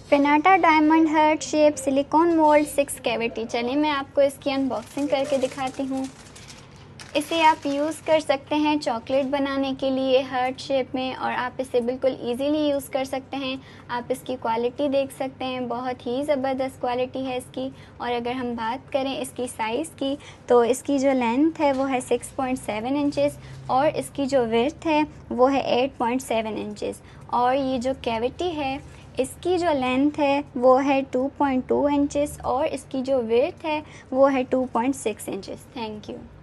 फिनाटा diamond heart shape silicone mould 6 cavity. चलिए मैं आपको इसकी अनबॉक्सिंग करके दिखाती हूँ। इसे आप यूज़ कर सकते हैं चॉकलेट बनाने के लिए हार्ट शेप में, और आप इसे बिल्कुल इजीली यूज़ कर सकते हैं। आप इसकी क्वालिटी देख सकते हैं, बहुत ही ज़बरदस्त क्वालिटी है इसकी। और अगर हम बात करें इसकी साइज़ की, तो इसकी जो लेंथ है वो है 6.7 इंचेस और इसकी जो विड्थ है वो है 8.7 इंचेस। और ये जो कैविटी है इसकी जो लेंथ है वो है 2.2 इंचेस और इसकी जो विड्थ है वो है 2.6 इंचेस। Thank you.